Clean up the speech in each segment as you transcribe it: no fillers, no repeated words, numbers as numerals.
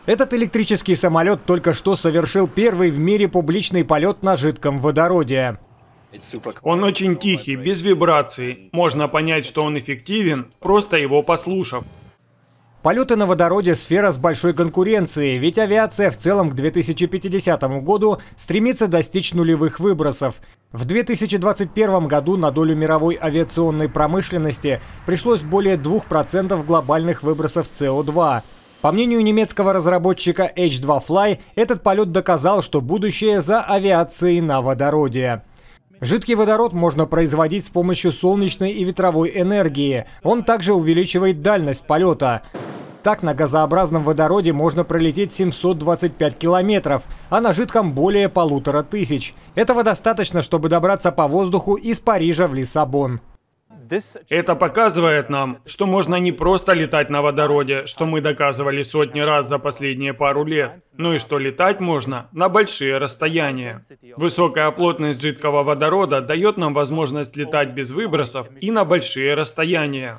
Этот электрический самолет только что совершил первый в мире публичный полет на жидком водороде. Он очень тихий, без вибраций. Можно понять, что он эффективен, просто его послушав. Полеты на водороде – сфера с большой конкуренцией, ведь авиация в целом к 2050 году стремится достичь нулевых выбросов. В 2021 году на долю мировой авиационной промышленности пришлось более 2% глобальных выбросов СО2. По мнению немецкого разработчика H2Fly, этот полет доказал, что будущее за авиацией на водороде. Жидкий водород можно производить с помощью солнечной и ветровой энергии. Он также увеличивает дальность полета. Так, на газообразном водороде можно пролететь 725 километров, а на жидком более 1500. Этого достаточно, чтобы добраться по воздуху из Парижа в Лиссабон. Это показывает нам, что можно не просто летать на водороде, что мы доказывали сотни раз за последние пару лет, но и что летать можно на большие расстояния. Высокая плотность жидкого водорода дает нам возможность летать без выбросов и на большие расстояния.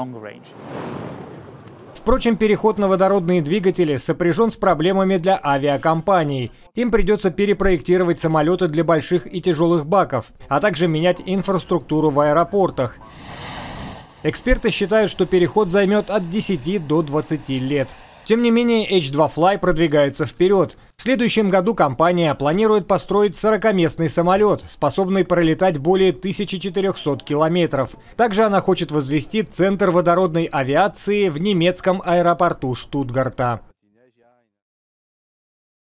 Впрочем, переход на водородные двигатели сопряжен с проблемами для авиакомпаний. Им придется перепроектировать самолеты для больших и тяжелых баков, а также менять инфраструктуру в аэропортах. Эксперты считают, что переход займет от 10 до 20 лет. Тем не менее, H2Fly продвигается вперед. В следующем году компания планирует построить 40-местный самолет, способный пролетать более 1400 километров. Также она хочет возвести центр водородной авиации в немецком аэропорту Штутгарта.